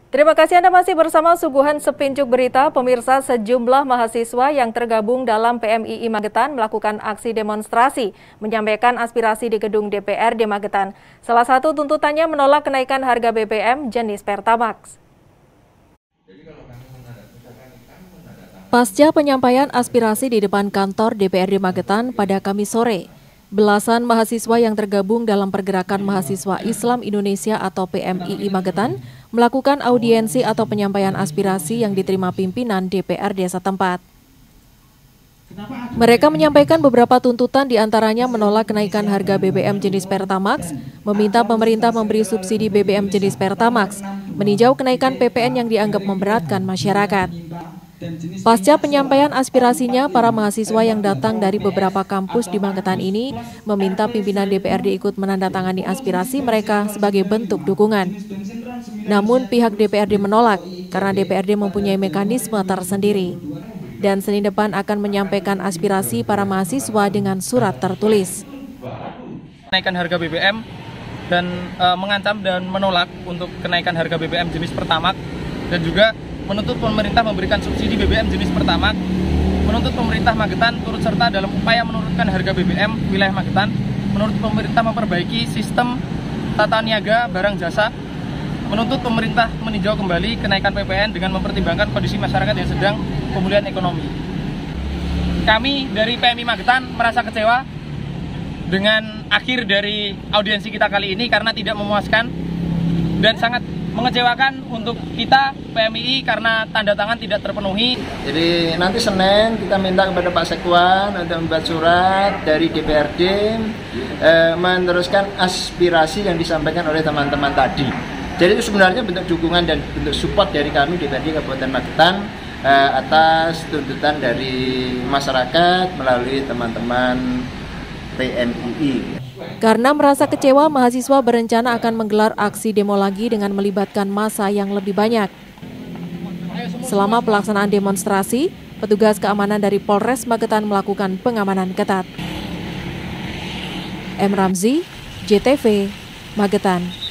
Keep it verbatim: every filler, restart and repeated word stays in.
Terima kasih Anda masih bersama Suguhan Sepincuk Berita. Pemirsa, sejumlah mahasiswa yang tergabung dalam P M I I Magetan melakukan aksi demonstrasi, menyampaikan aspirasi di gedung D P R D Magetan. Salah satu tuntutannya menolak kenaikan harga B B M jenis Pertamax. Pasca penyampaian aspirasi di depan kantor D P R D Magetan pada Kamis sore, belasan mahasiswa yang tergabung dalam Pergerakan Mahasiswa Islam Indonesia atau P M I I Magetan melakukan audiensi atau penyampaian aspirasi yang diterima pimpinan D P R D setempat. Mereka menyampaikan beberapa tuntutan, diantaranya menolak kenaikan harga B B M jenis Pertamax, meminta pemerintah memberi subsidi B B M jenis Pertamax, meninjau kenaikan P P N yang dianggap memberatkan masyarakat. Pasca penyampaian aspirasinya, para mahasiswa yang datang dari beberapa kampus di Magetan ini meminta pimpinan D P R D ikut menandatangani aspirasi mereka sebagai bentuk dukungan. Namun pihak D P R D menolak karena D P R D mempunyai mekanisme tersendiri. Dan Senin depan akan menyampaikan aspirasi para mahasiswa dengan surat tertulis. Kenaikan harga B B M dan e, mengancam dan menolak untuk kenaikan harga B B M jenis Pertamax, dan juga menuntut pemerintah memberikan subsidi B B M jenis Pertamax, menuntut pemerintah Magetan turut serta dalam upaya menurunkan harga B B M wilayah Magetan, menuntut pemerintah memperbaiki sistem tata niaga barang jasa, menuntut pemerintah meninjau kembali kenaikan P P N dengan mempertimbangkan kondisi masyarakat yang sedang pemulihan ekonomi. Kami dari P M I Magetan merasa kecewa dengan akhir dari audiensi kita kali ini karena tidak memuaskan dan sangat mengecewakan untuk kita P M I I karena tanda tangan tidak terpenuhi. Jadi nanti Senin kita minta kepada Pak Sekwan untuk membuat surat dari D P R D eh, meneruskan aspirasi yang disampaikan oleh teman-teman tadi. Jadi itu sebenarnya bentuk dukungan dan bentuk support dari kami D P R D Kabupaten Magetan eh, atas tuntutan dari masyarakat melalui teman-teman P M I I. Karena merasa kecewa, mahasiswa berencana akan menggelar aksi demo lagi dengan melibatkan massa yang lebih banyak. Selama pelaksanaan demonstrasi, petugas keamanan dari Polres Magetan melakukan pengamanan ketat. M. Ramzi, J T V, Magetan.